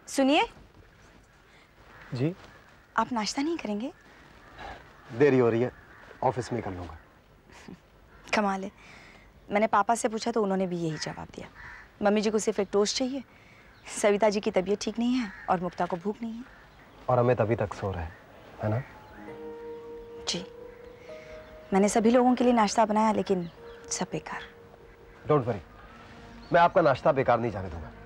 सुनिए जी। आप नाश्ता नहीं करेंगे? देरी हो रही है, ऑफिस में कर लूंगा। कमाल है, मैंने पापा से पूछा तो उन्होंने भी यही जवाब दिया। मम्मी जी को सिर्फ एक टोस्ट चाहिए, सविता जी की तबीयत ठीक नहीं है और मुक्ता को भूख नहीं है। और अमित अभी तक सो रहे हैं, है ना? जी, मैंने सभी लोगों के लिए नाश्ता बनाया लेकिन सब बेकार। डोंट वरी, मैं आपका नाश्ता बेकार नहीं जाने दूंगा।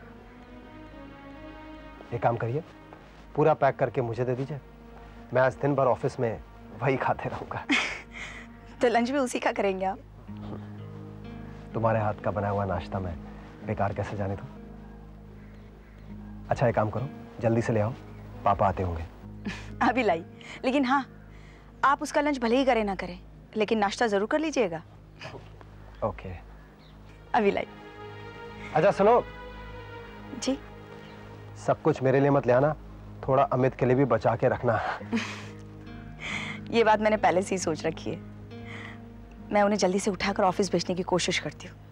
एक काम करिए, पूरा पैक करके मुझे दे दीजिए, मैं आज दिन भर ऑफिस में वही खाते रहूंगा। तो लंच भी उसी का करेंगे आप? तुम्हारे हाथ का बनाया हुआ नाश्ता मैं बेकार कैसे जाने दूं? अच्छा एक काम करो, जल्दी से ले आओ, पापा आते होंगे। अभी लाई, लेकिन हाँ, आप उसका लंच भले ही करें ना करें, लेकिन नाश्ता जरूर कर लीजिएगा। ओके। अभी लाई। अच्छा सुनो जी। सब कुछ मेरे लिए मत ले आना, थोड़ा अमित के लिए भी बचा के रखना। ये बात मैंने पहले से ही सोच रखी है। मैं उन्हें जल्दी से उठाकर ऑफिस भेजने की कोशिश करती हूँ।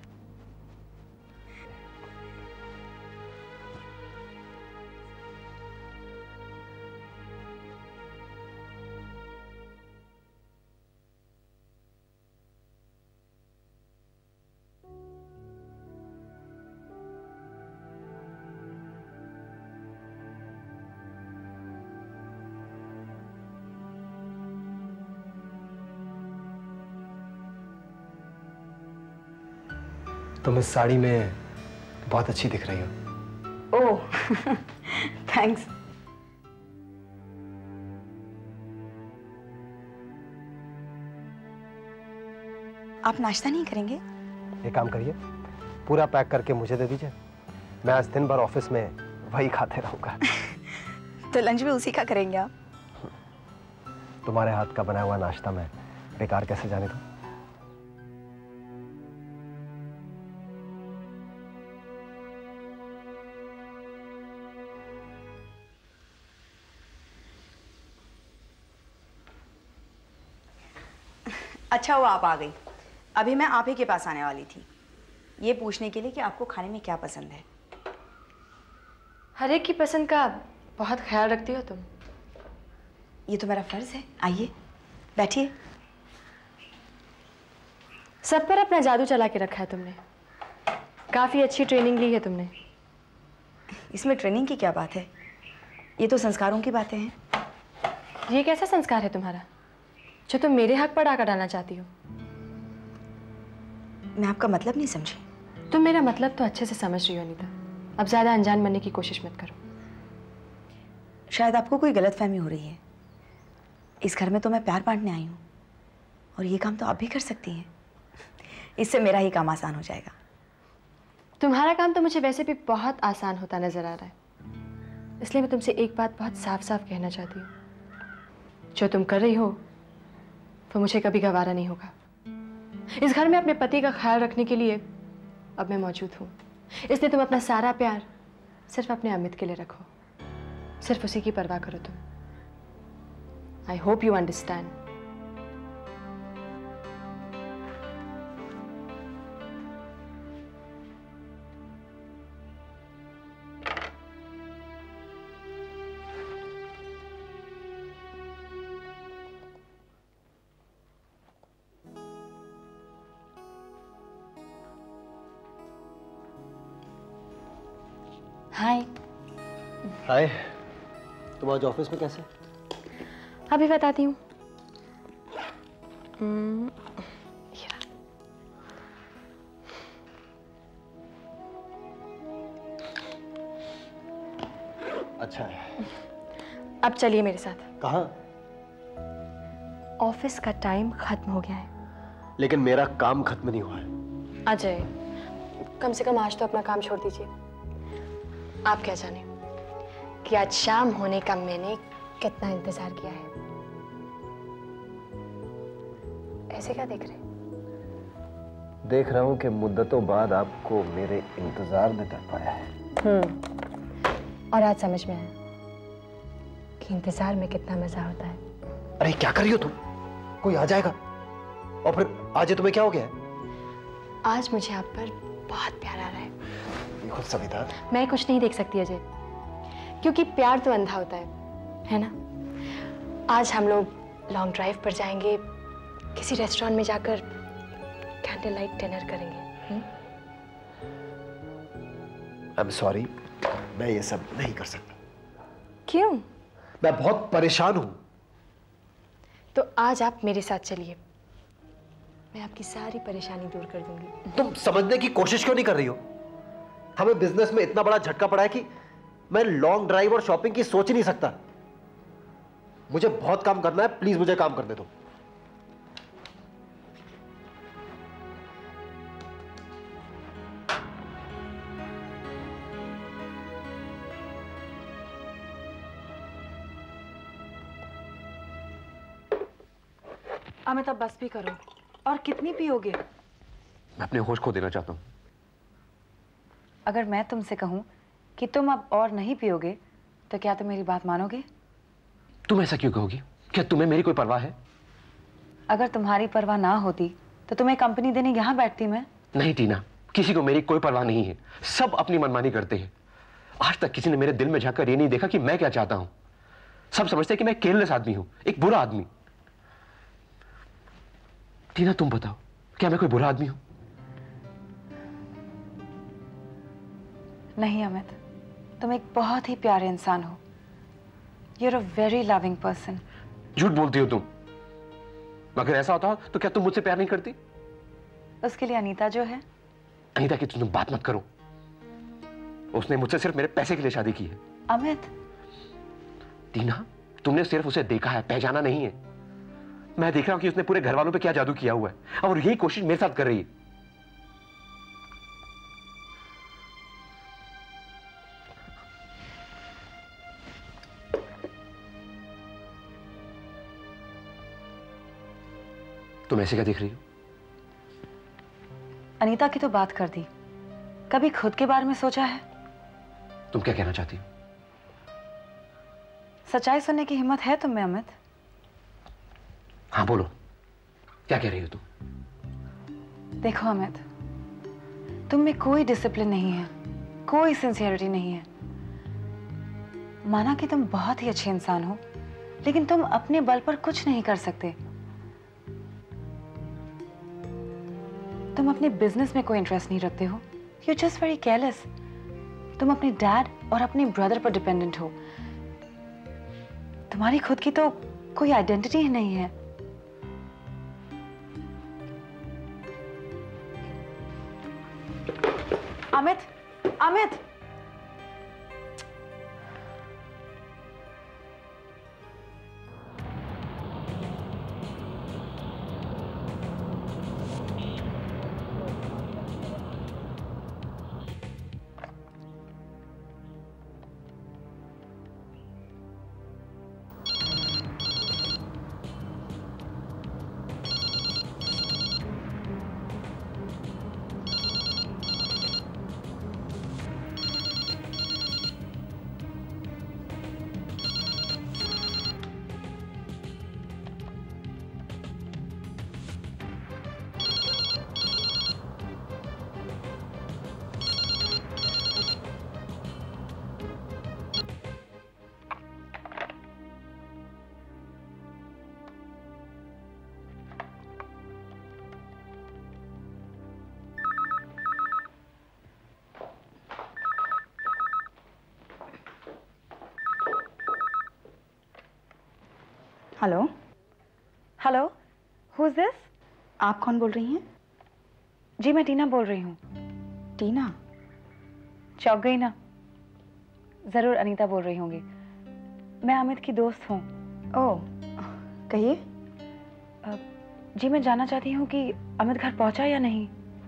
तुम इस साड़ी में बहुत अच्छी दिख रही हो। Oh, thanks. आप नाश्ता नहीं करेंगे? एक काम करिए, पूरा पैक करके मुझे दे दीजिए, मैं आज दिन भर ऑफिस में वही खाते रहूंगा। तो लंच भी उसी का करेंगे आप? तुम्हारे हाथ का बनाया हुआ नाश्ता मैं बेकार कैसे जाने दूं? अच्छा हुआ आप आ गई। अभी मैं आप ही के पास आने वाली थी, ये पूछने के लिए कि आपको खाने में क्या पसंद है। हर एक की पसंद का बहुत ख्याल रखती हो तुम। ये तो मेरा फर्ज है। आइए बैठिए। सब पर अपना जादू चला के रखा है तुमने। काफी अच्छी ट्रेनिंग ली है तुमने। इसमें ट्रेनिंग की क्या बात है, ये तो संस्कारों की बातें हैं। ये कैसा संस्कार है तुम्हारा जो तुम मेरे हक पर डाका डालना चाहती हो? मैं आपका मतलब नहीं समझी। तुम मेरा मतलब तो अच्छे से समझ रही हो अनीता, अब ज्यादा अनजान बनने की कोशिश मत करो। शायद आपको कोई गलतफहमी हो रही है। इस घर में तो मैं प्यार बांटने आई हूँ और ये काम तो आप भी कर सकती हैं। इससे मेरा ही काम आसान हो जाएगा। तुम्हारा काम तो मुझे वैसे भी बहुत आसान होता नजर आ रहा है, इसलिए मैं तुमसे एक बात बहुत साफ साफ कहना चाहती हूँ। जो तुम कर रही हो वो मुझे कभी गवारा नहीं होगा। इस घर में अपने पति का ख्याल रखने के लिए अब मैं मौजूद हूँ, इसलिए तुम अपना सारा प्यार सिर्फ अपने अमित के लिए रखो, सिर्फ उसी की परवाह करो तुम। I hope you understand. Hi. Hi, तुम आज ऑफिस में कैसे? अभी बताती हूँ। अच्छा है। अब चलिए मेरे साथ। कहाँ? ऑफिस का टाइम खत्म हो गया है। लेकिन मेरा काम खत्म नहीं हुआ है। अजय, कम से कम आज तो अपना काम छोड़ दीजिए। आप क्या जाने कि आज शाम होने का मैंने कितना इंतजार किया है। ऐसे क्या देख रहे? देख रहा हूँ कि मुद्दतों बाद आपको मेरे इंतजार में कर पाया है। और आज समझ में आया कि इंतजार में कितना मजा होता है। अरे क्या कर रही हो तुम? कोई आ जाएगा और फिर आज तुम्हें क्या हो गया है? आज मुझे आप पर बहुत प्यार आ रहा है। देखो सविता, मैं कुछ नहीं देख सकती अजय, क्योंकि प्यार तो अंधा होता है ना। आज हम लोग लॉन्ग ड्राइव पर जाएंगे, किसी रेस्टोरेंट में जाकर कैंडल लाइट डिनर करेंगे। आई एम सॉरी, मैं ये सब नहीं कर सकता। क्यों? मैं बहुत परेशान हूं। तो आज आप मेरे साथ चलिए, मैं आपकी सारी परेशानी दूर कर दूंगी। तुम समझने की कोशिश क्यों नहीं कर रही हो? हमें बिजनेस में इतना बड़ा झटका पड़ा है कि मैं लॉन्ग ड्राइव और शॉपिंग की सोच ही नहीं सकता। मुझे बहुत काम करना है, प्लीज मुझे काम करने दो। अमित, अब बस भी करो। और कितनी पियोगे? मैं अपने होश खो देना चाहता हूँ। अगर मैं तुमसे कहूं कि तुम अब और नहीं पियोगे तो क्या तुम मेरी बात मानोगे? तुम ऐसा क्यों कहोगी? क्या तुम्हें मेरी कोई परवाह है? अगर तुम्हारी परवाह ना होती तो तुम्हें कंपनी देने यहां बैठती मैं। नहीं टीना, किसी को मेरी कोई परवाह नहीं है। सब अपनी मनमानी करते हैं। आज तक किसी ने मेरे दिल में झांककर ये नहीं देखा कि मैं क्या चाहता हूं। सब समझते हैं कि मैं केयरलेस आदमी हूं, एक बुरा आदमी। टीना तुम बताओ, क्या मैं कोई बुरा आदमी हूं? नहीं अमित, तुम एक बहुत ही प्यारे इंसान हो। You're a very loving person. झूठ बोलती हो तुम। अगर ऐसा होता तो क्या तुम मुझसे प्यार नहीं करती? उसके लिए अनीता जो है। अनीता की तुम बात मत करो। उसने मुझसे सिर्फ मेरे पैसे के लिए शादी की है। अमित, टीना, तुमने सिर्फ उसे देखा है, पहचाना नहीं है। मैं देख रहा हूं कि उसने पूरे घर वालों पे क्या जादू किया हुआ है और यही कोशिश मेरे साथ कर रही है। तुम ऐसे क्या देख रही हो? अनीता की तो बात कर दी, कभी खुद के बारे में सोचा है? तुम क्या कहना चाहती हो? सच्चाई सुनने की हिम्मत है तुम में अमित? हाँ बोलो, क्या कह रही हो तुम? देखो अमित, तुम में कोई डिसिप्लिन नहीं है, कोई सिंसियरिटी नहीं है। माना कि तुम बहुत ही अच्छे इंसान हो, लेकिन तुम अपने बल पर कुछ नहीं कर सकते। तुम अपने बिजनेस में कोई इंटरेस्ट नहीं रखते हो। You're just very careless. तुम अपने डैड और अपने ब्रदर पर डिपेंडेंट हो। तुम्हारी खुद की तो कोई आइडेंटिटी ही नहीं है। Amit, Amit, hello hello, who is this? आप कौन बोल रही हैं? जी मैं टीना बोल रही हूँ। टीना? चौंक गई ना? जरूर अनीता बोल रही होंगी। मैं अमित की दोस्त हूँ। ओह, कहिए। जी मैं जानना चाहती हूँ कि अमित घर पहुँचा या नहीं।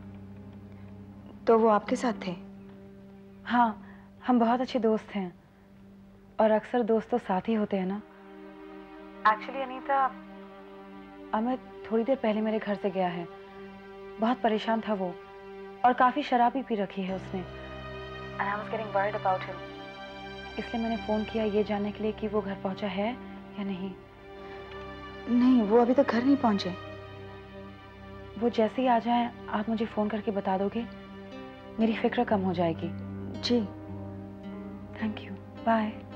तो वो आपके साथ थे? हाँ, हम बहुत अच्छे दोस्त हैं और अक्सर दोस्त तो साथ ही होते हैं ना। एक्चुअली अनीता, अमित थोड़ी देर पहले मेरे घर से गया है। बहुत परेशान था वो और काफ़ी शराब भी पी रखी है उसने। And I was getting worried about him. इसलिए मैंने फ़ोन किया ये जानने के लिए कि वो घर पहुंचा है या नहीं। नहीं, वो अभी तक घर नहीं पहुंचे। वो जैसे ही आ जाएं आप मुझे फ़ोन करके बता दोगे, मेरी फिक्र कम हो जाएगी। जी, थैंक यू, बाय।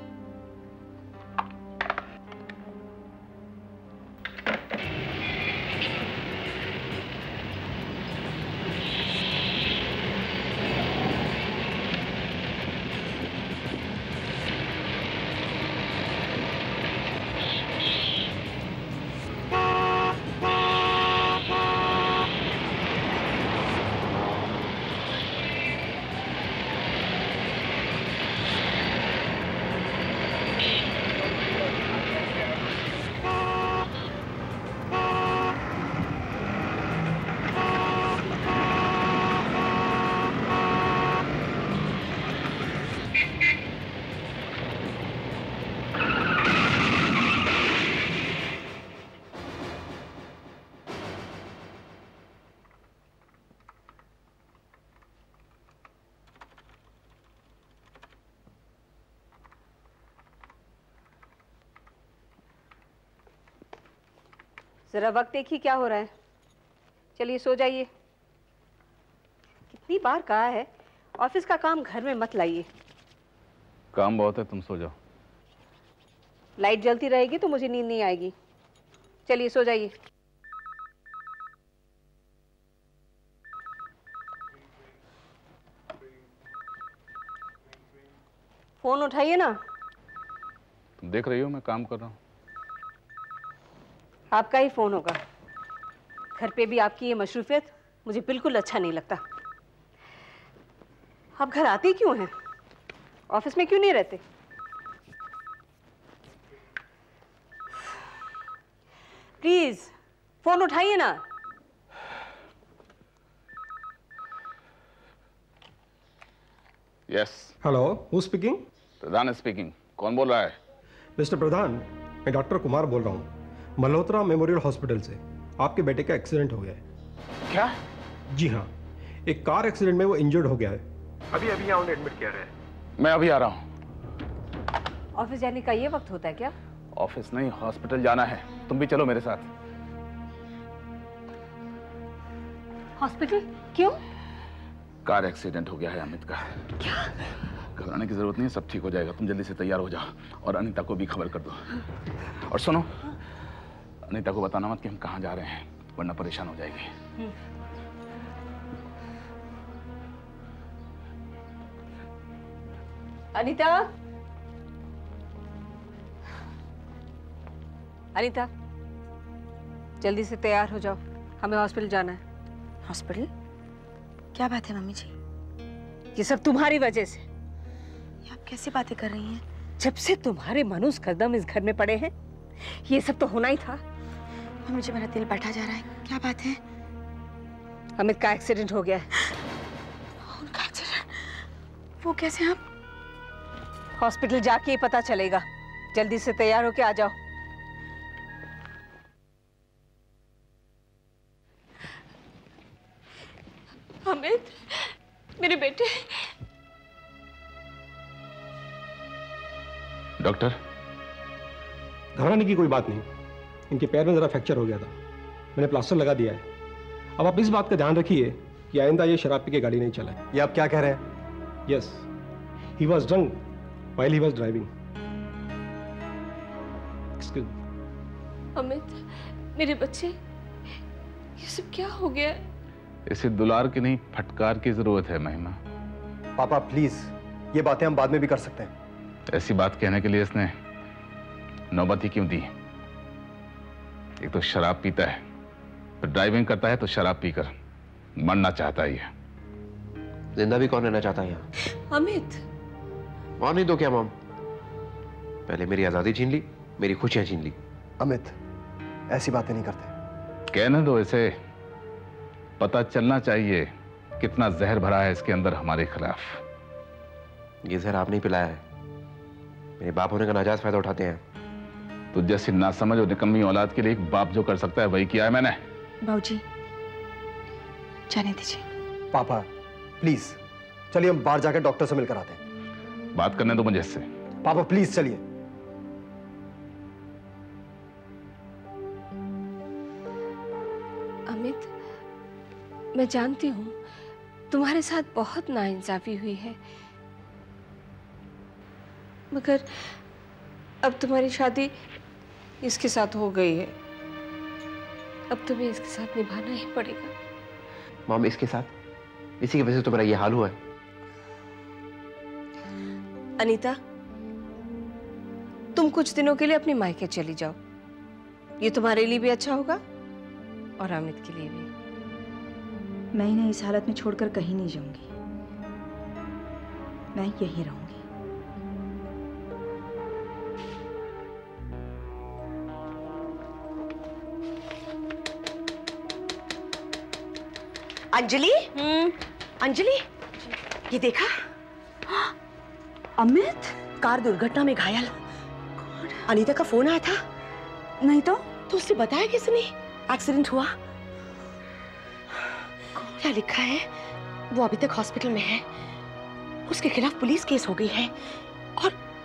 जरा वक्त देखिए क्या हो रहा है। चलिए सो जाइए। कितनी बार कहा है ऑफिस का काम घर में मत लाइए। काम बहुत है, तुम सो जाओ। लाइट जलती रहेगी तो मुझे नींद नहीं आएगी। चलिए सो जाइए। फोन उठाइए ना। तुम देख रही हो मैं काम कर रहा हूँ। आपका ही फोन होगा। घर पे भी आपकी ये मशरूफियत मुझे बिल्कुल अच्छा नहीं लगता। आप घर आते क्यों हैं? ऑफिस में क्यों नहीं रहते? प्लीज फोन उठाइए ना। Yes. Hello, who speaking? Pradhan speaking. कौन बोल रहा है? मिस्टर प्रधान, मैं डॉक्टर कुमार बोल रहा हूँ मल्होत्रा मेमोरियल हॉस्पिटल से। आपके बेटे का एक्सीडेंट हो गया है। क्या? जी हाँ, एक कार एक्सीडेंट में वो इंजर्ड हो गया है। अभी अभी यहाँ उन्हें एडमिट किया है। मैं अभी आ रहा हूँ। ऑफिस जाने का ये वक्त होता है क्या? ऑफिस नहीं, हॉस्पिटल जाना है। तुम भी चलो मेरे साथ। हॉस्पिटल? क्यों? कार एक्सीडेंट हो गया है अमित का। क्या? घबराने की जरूरत नहीं है, सब ठीक हो जाएगा। तुम जल्दी से तैयार हो जाओ और अनीता को भी खबर कर दो। और सुनो, अनीता को बताना मत कि हम कहाँ जा रहे हैं, वरना परेशान हो जाएगी। अनीता, अनीता, जल्दी से तैयार हो जाओ, हमें हॉस्पिटल जाना है। हॉस्पिटल? क्या बात है मम्मी जी? ये सब तुम्हारी वजह से। ये आप कैसी बातें कर रही हैं? जब से तुम्हारे मनुष्य कदम इस घर में पड़े हैं, ये सब तो होना ही था। मम्मी जी, मेरा दिल बैठा जा रहा है। क्या बात है? अमित का एक्सीडेंट हो गया है। उनका एक्सीडेंट? वो कैसे? आप? हॉस्पिटल जाके ही पता चलेगा। जल्दी से तैयार होके आ जाओ। अमित, मेरे बेटे। डॉक्टर, घबराने की कोई बात नहीं। इनके पैर में जरा फ्रैक्चर हो गया था, मैंने प्लास्टर लगा दिया है। अब आप इस बात का ध्यान रखिए कि आइंदा ये शराब पी के गाड़ी नहीं चलाए। ये आप क्या कह रहे हैं? Yes, he was drunk while he was driving. Excuse me. Amit, मेरे बच्चे, ये सब क्या हो गया? इसे दुलार की नहीं, फटकार की जरूरत है महिमा। पापा प्लीज, ये बातें हम बाद में भी कर सकते हैं। ऐसी बात कहने के लिए इसने नौबत ही क्यों दी? एक तो शराब पीता है, फिर ड्राइविंग करता है तो शराब पीकर मरना चाहता ही है। जिंदा भी कौन रहना चाहता है यहाँ? अमित, और नहीं तो क्या मॉम? पहले मेरी आजादी छीन ली, मेरी खुशियां छीन ली। अमित, ऐसी बातें नहीं करते। कहने दो इसे। पता चलना चाहिए कितना जहर भरा है इसके अंदर हमारे खिलाफ। ये जहर आपने पिलाया है। मेरे बाप होने का नाजायज फायदा उठाते हैं। तो जैसी नासमझ और निकम्मी औलाद के लिए एक बाप जो कर सकता है वही किया है मैंने। बाबूजी, जाने दीजिए। पापा प्लीज चलिए, हम बाहर जाकर डॉक्टर से मिलकर आते हैं। बात करने दो मुझे इससे। पापा प्लीज चलिए। अमित, मैं जानती हूँ तुम्हारे साथ बहुत नाइंसाफी हुई है, मगर अब तुम्हारी शादी इसके साथ हो गई है। अब तुम्हें इसके साथ निभाना ही पड़ेगा। मॉम, इसके साथ? इसी की वजह से तो मेरा ये हाल हुआ है। अनीता, तुम कुछ दिनों के लिए अपने मायके चली जाओ। ये तुम्हारे लिए भी अच्छा होगा और अमित के लिए भी। मैं इन्हें इस हालत में छोड़कर कहीं नहीं जाऊंगी। मैं यहीं रहूंगी। अंजलि, अंजलि, ये देखा? अमित? कार दुर्घटना में घायल अनीता का फोन आया था। नहीं तो उसने बताया किसने एक्सीडेंट हुआ? क्या लिखा है? वो अभी तक हॉस्पिटल में है। उसके खिलाफ पुलिस केस हो गई है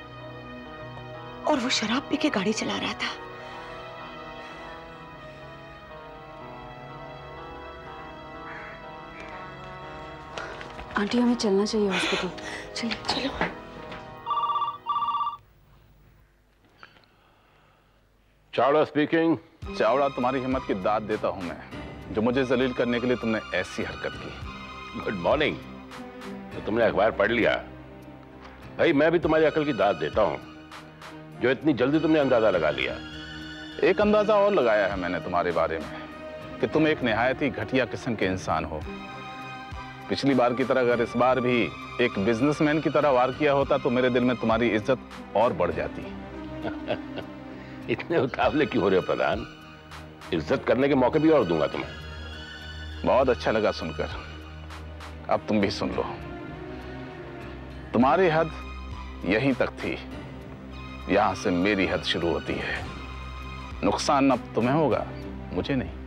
और वो शराब पी के गाड़ी चला रहा था। आंटी हमें चलना चाहिए हॉस्पिटल। चलो चलो। चावड़ा स्पीकिंग। चावड़ा, तुम्हारी हिम्मत की दाद देता हूं मैं, जो मुझे जलील करने के लिए तुमने ऐसी हरकत की। Good morning. तो तुमने अखबार पढ़ लिया? भाई मैं भी तुम्हारी अकल की दाद देता हूं, जो इतनी जल्दी तुमने अंदाजा लगा लिया। एक अंदाजा और लगाया है मैंने तुम्हारे बारे में, कि तुम एक निहायत ही घटिया किस्म के इंसान हो। पिछली बार की तरह अगर इस बार भी एक बिजनेसमैन की तरह वार किया होता तो मेरे दिल में तुम्हारी इज्जत और बढ़ जाती। इतने उतावले क्यों हो रहे हो प्रधान? इज्जत करने के मौके भी और दूंगा तुम्हें। बहुत अच्छा लगा सुनकर। अब तुम भी सुन लो। तुम्हारी हद यहीं तक थी, यहां से मेरी हद शुरू होती है। नुकसान अब तुम्हें होगा, मुझे नहीं।